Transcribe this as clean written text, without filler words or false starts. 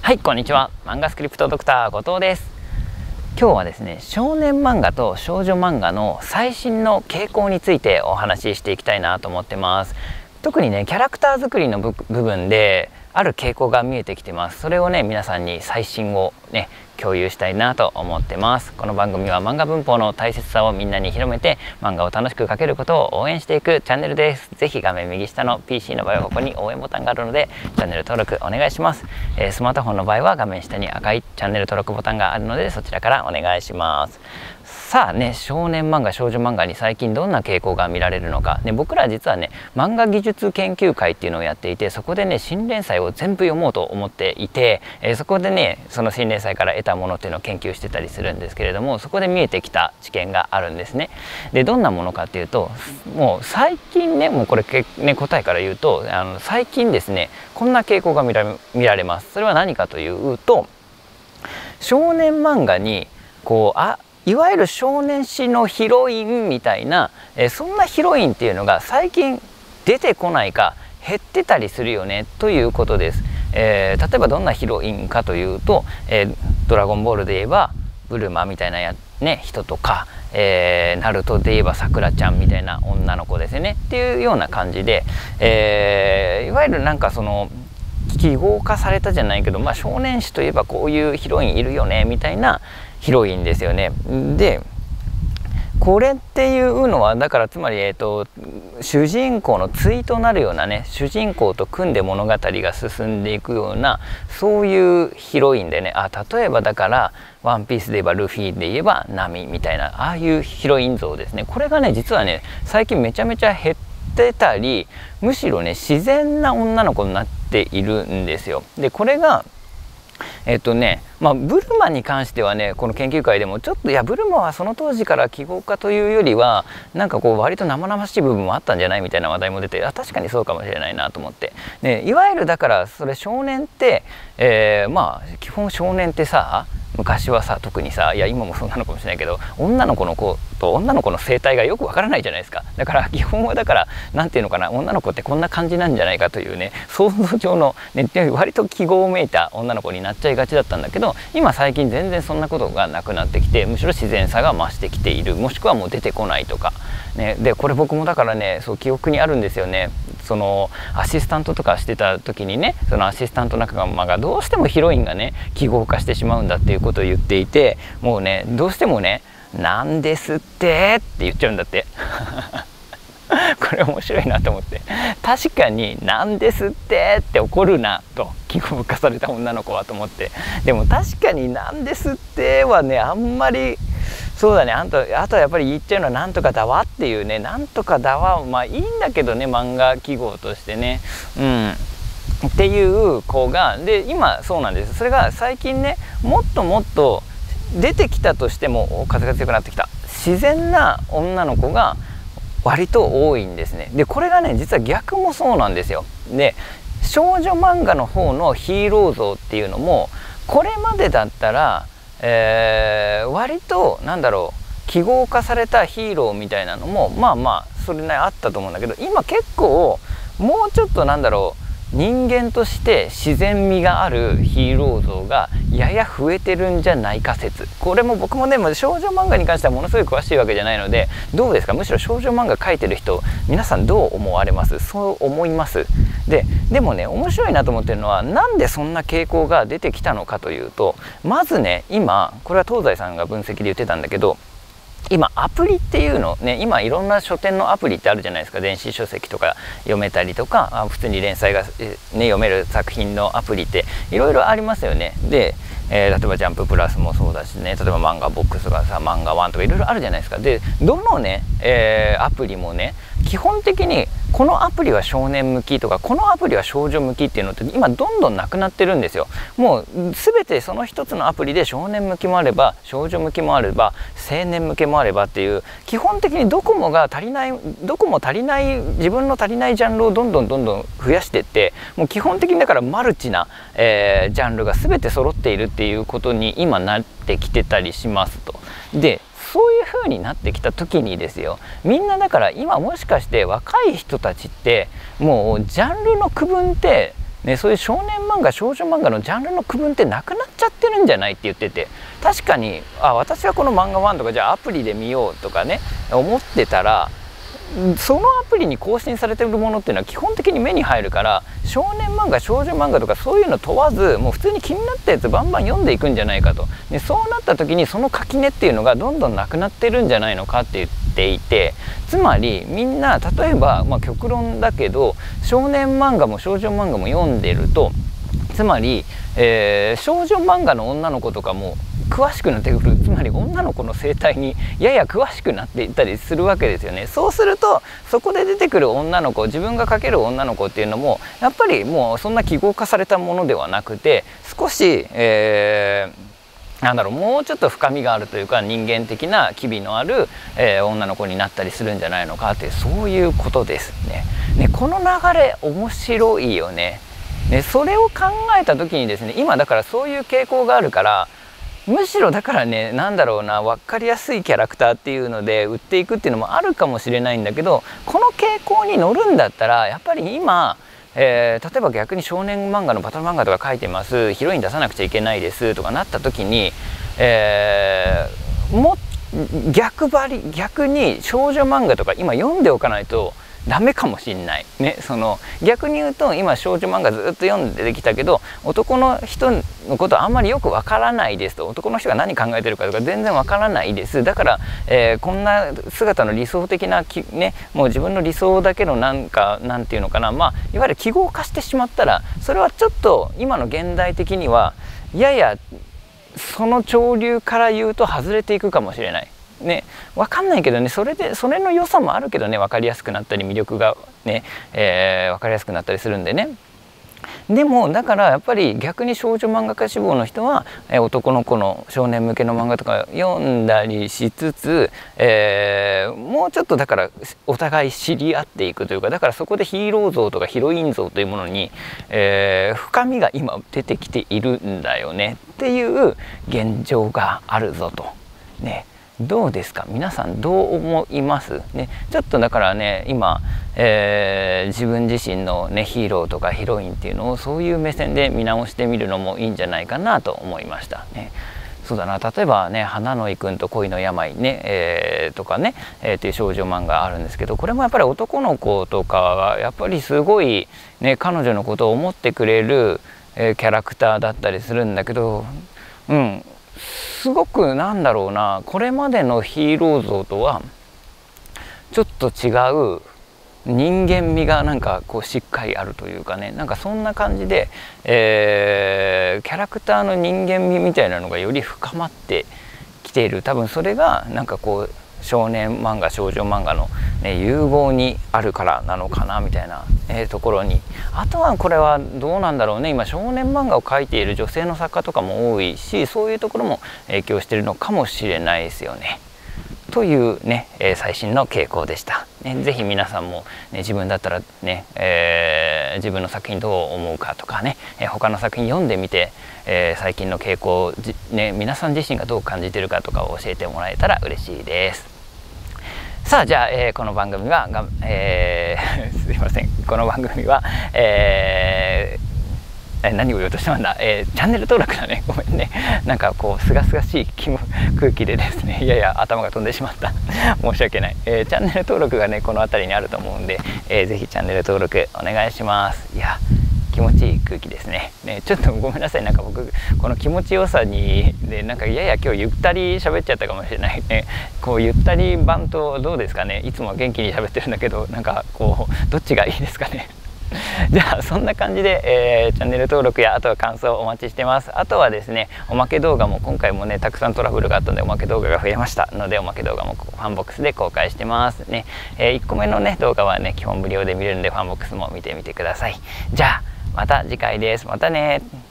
はい、こんにちは。漫画スクリプトドクター後藤です。今日はですね、少年漫画と少女漫画の最新の傾向についてお話ししていきたいなと思ってます。特にね、キャラクター作りの部分である傾向が見えてきてます。それをね、皆さんに最新をね、共有したいなと思ってます。この番組は漫画文法の大切さをみんなに広めて、漫画を楽しく描けることを応援していくチャンネルです。ぜひ画面右下の PC の場合はここに応援ボタンがあるので、チャンネル登録お願いします。スマートフォンの場合は画面下に赤いチャンネル登録ボタンがあるので、そちらからお願いします。さあね、少年漫画少女漫画に最近どんな傾向が見られるのか、ね、僕ら実はね、漫画技術研究会っていうのをやっていて、そこでね、新連載を全部読もうと思っていて、そこでね、その新連載から得たものっていうのを研究してたりするんですけれども、そこで見えてきた知見があるんですね。で、どんなものかっていうと、もう最近ね、もうこれね、答えから言うと、最近ですね、こんな傾向が見られます。それは何かというと、少年漫画にこういわゆる少年誌のヒロインみたいな、そんなヒロインっていうのが最近出てこないか減ってたりするよねということです。例えばどんなヒロインかというと、ドラゴンボールで言えばブルマみたいな人とか、ナルトで言えばさくらちゃんみたいな女の子ですよねっていうような感じで、いわゆるなんかその記号化されたじゃないけど、少年誌といえばこういうヒロインいるよねみたいなヒロインですよね。でこれっていうのはだからつまり、主人公の対となるようなね、主人公と組んで物語が進んでいくようなそういうヒロインでね、例えばだから「ワンピースで言えばルフィで言えばナミみたいなああいうヒロイン像ですね。これがね実はね最近めちゃめちゃ減ってたり、むしろね自然な女の子になっているんですよ。でこれがブルマに関してはね、この研究会でもちょっとブルマはその当時から記号化というよりはなんかこう割と生々しい部分もあったんじゃないみたいな話題も出て、確かにそうかもしれないなと思って、でいわゆるだからそれ少年って、基本少年ってさ、昔はさ特にさ、今もそうなのかもしれないけど、女の子の子と女の子の生態がよくわからないじゃないですか。だから基本はだからなんていうのかな、女の子ってこんな感じなんじゃないかというね、想像上の、ね、割と記号めいた女の子になっちゃいがちだったんだけど、今最近全然そんなことがなくなってきて、むしろ自然さが増してきている、もしくはもう出てこないとか、ね、でこれ僕もだからね、そう記憶にあるんですよね。そのアシスタントとかしてた時にね、そのアシスタント仲間がどうしてもヒロインがね記号化してしまうんだっていうことを言っていて、もうねどうしてもね「なんですって」って言っちゃうんだってこれ面白いなと思って、確かに「なんですって」って怒るなと、記号化された女の子はと思って、でも確かに「なんですって」はねあんまりそうだね、あとはやっぱり言っちゃうのは「なんとかだわ」っていうね、なんとかだわいいんだけどね、漫画記号としてね、っていう子がで今そうなんです。それが最近ねもっともっと出てきたとしても、風が強くなってきた、自然な女の子が割と多いんですね。でこれがね実は逆もそうなんですよ。で少女漫画の方のヒーロー像っていうのもこれまでだったら割となんだろう、記号化されたヒーローみたいなのもそれなりあったと思うんだけど、今結構もうちょっとなんだろう、人間として自然味があるヒーロー像がやや増えてるんじゃないか説。これも僕もね少女漫画に関してはものすごい詳しいわけじゃないので、どうですか、むしろ少女漫画描いてる人皆さんどう思われます？そう思います？でもね面白いなと思ってるのは、なんでそんな傾向が出てきたのかというと、まずね今これは東西さんが分析で言ってたんだけど、今アプリっていうのね、今いろんな書店のアプリってあるじゃないですか。電子書籍とか読めたりとか、普通に連載が、読める作品のアプリっていろいろありますよね。で、例えばジャンププラスもそうだしね、例えば漫画ボックスがさ、漫画ワンとかいろいろあるじゃないですか。でどのね、アプリもね基本的にこのアプリは少年向きとかこのアプリは少女向きっていうのって今どんどんなくなってるんですよ。もう全てその一つのアプリで少年向きもあれば少女向きもあれば青年向けもあればっていう、基本的にどこも足りない自分の足りないジャンルをどんどん増やしていって、もう基本的にだからマルチな、ジャンルが全て揃っているっていうことに今なってきてたりしますと。でそういう風になってきた時にですよ、みんなだから今もしかして若い人たちってもうジャンルの区分ってね、そういう少年漫画少女漫画のジャンルの区分ってなくなっちゃってるんじゃないって言ってて、確かに私はこの漫画ファンとかじゃあアプリで見ようとかね思ってたら、そのアプリに更新されてるものっていうのは基本的に目に入るから、少年漫画少女漫画とかそういうの問わず、もう普通に気になったやつバンバン読んでいくんじゃないかと。でそうなった時にその垣根っていうのがどんどんなくなってるんじゃないのかって言っていて、つまりみんな例えば、極論だけど少年漫画も少女漫画も読んでると、つまり、少女漫画の女の子とかも詳しくなってくる、つまり女の子の生態にやや詳しくなっていったりするわけですよね。そうするとそこで出てくる女の子、自分が描ける女の子っていうのもやっぱりもうそんな記号化されたものではなくて、少し、もうちょっと深みがあるというか、人間的な機微のある、女の子になったりするんじゃないのかって、そういうことですね。この流れ面白いよね。それを考えた時にですね、今だからそういう傾向があるから、むしろだからね、分かりやすいキャラクターっていうので売っていくっていうのもあるかもしれないんだけど、この傾向に乗るんだったらやっぱり今、例えば逆に少年漫画のバトル漫画とか書いてます、ヒロイン出さなくちゃいけないですとかなった時に、逆に少女漫画とか今読んでおかないとダメかもしんないね。逆に言うと、今少女漫画ずっと読んできたけど男の人のことあんまりよくわからないですと、男の人が何考えてるかとか全然わからないです。だから、こんな姿の理想的なもう自分の理想だけのなんていうのかな、いわゆる記号化してしまったら、それはちょっと今の現代的にはややその潮流から言うと外れていくかもしれない。分かんないけどね、それの良さもあるけどね、分かりやすくなったり魅力がね、分かりやすくなったりするんでね。でもだからやっぱり逆に少女漫画家志望の人は、男の子の少年向けの漫画とか読んだりしつつ、もうちょっとだからお互い知り合っていくというか、だからそこでヒーロー像とかヒロイン像というものに、深みが今出てきているんだよねっていう現状があるぞとね。どうですか皆さん、どう思いますね。ちょっとだからね今、自分自身のねヒーローとかヒロインっていうのをそういう目線で見直してみるのもいいんじゃないかなと思いましたね。そうだな、例えばね「花の井くんと恋の病ね」とかね、っていう少女漫画あるんですけど、これもやっぱり男の子とかはやっぱりすごいね彼女のことを思ってくれる、キャラクターだったりするんだけど、すごくこれまでのヒーロー像とはちょっと違う人間味がしっかりあるというかね、そんな感じで、キャラクターの人間味みたいなのがより深まってきている。多分それが少年漫画少女漫画の、融合にあるからなのかなみたいな、ところに、あとはこれはどうなんだろうね、今少年漫画を描いている女性の作家とかも多いし、そういうところも影響しているのかもしれないですよね。というね、最新の傾向でした。ぜひ皆さんも、自分だったらね、自分の作品どう思うかとかね、他の作品読んでみて、最近の傾向皆さん自身がどう感じているかとかを教えてもらえたら嬉しいです。さあじゃあ、この番組はすいません、この番組は、何を言おうとしたんだ、チャンネル登録だね、ごめんね、すがすがしい空気でですね、やや頭が飛んでしまった申し訳ない、チャンネル登録がねこの辺りにあると思うんで、ぜひチャンネル登録お願いします。いや気持ちいい空気ですね。ちょっとごめんなさい、僕この気持ちよさにでやや今日ゆったり喋っちゃったかもしれないね。ゆったり版とどうですかね。いつも元気に喋ってるんだけどどっちがいいですかね。じゃあそんな感じで、チャンネル登録やあとは感想お待ちしてます。あとはですね、おまけ動画も今回もねたくさんトラブルがあったのでおまけ動画が増えましたので、おまけ動画もファンボックスで公開してますね。1個目のね動画はね基本無料で見れるんで、ファンボックスも見てみてください。じゃあまた次回です。またね。